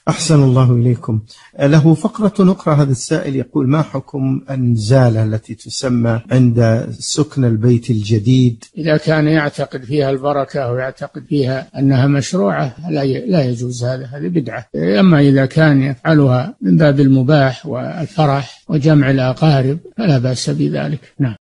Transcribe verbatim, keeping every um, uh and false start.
أحسن الله إليكم. له فقرة أخرى هذا السائل يقول: ما حكم النزالة التي تسمى عند سكن البيت الجديد؟ إذا كان يعتقد فيها البركة ويعتقد فيها أنها مشروعة لا يجوز هذا، هذه بدعة. أما إذا كان يفعلها من باب المباح والفرح وجمع الأقارب فلا بأس بذلك. نعم.